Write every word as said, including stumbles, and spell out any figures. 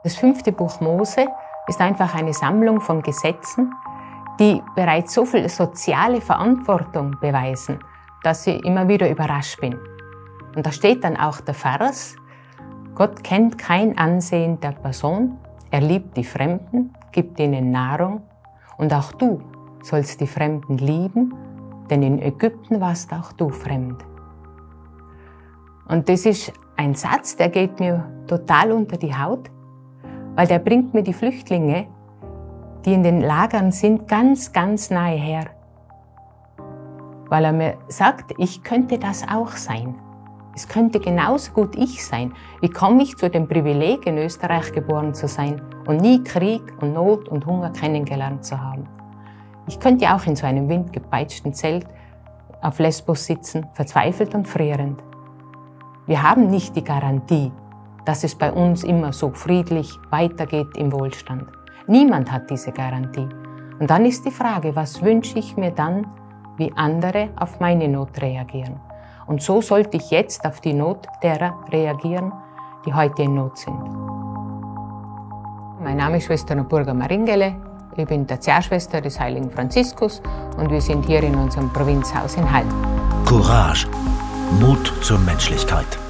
Das fünfte Buch Mose ist einfach eine Sammlung von Gesetzen, die bereits so viel soziale Verantwortung beweisen, dass ich immer wieder überrascht bin. Und da steht dann auch der Vers: Gott kennt kein Ansehen der Person, er liebt die Fremden, gibt ihnen Nahrung, und auch du sollst die Fremden lieben, denn in Ägypten warst auch du fremd. Und das ist ein Satz, der geht mir total unter die Haut, weil der bringt mir die Flüchtlinge, die in den Lagern sind, ganz, ganz nahe her. Weil er mir sagt, ich könnte das auch sein. Es könnte genauso gut ich sein. Wie komme ich zu dem Privileg, in Österreich geboren zu sein und nie Krieg und Not und Hunger kennengelernt zu haben? Ich könnte auch in so einem windgepeitschten Zelt auf Lesbos sitzen, verzweifelt und frierend. Wir haben nicht die Garantie, dass es bei uns immer so friedlich weitergeht im Wohlstand. Niemand hat diese Garantie. Und dann ist die Frage, was wünsche ich mir dann, wie andere auf meine Not reagieren? Und so sollte ich jetzt auf die Not derer reagieren, die heute in Not sind. Mein Name ist Schwester Burga Maringele. Ich bin Tertiärschwester des Heiligen Franziskus und wir sind hier in unserem Provinzhaus in Hall. Courage, Mut zur Menschlichkeit.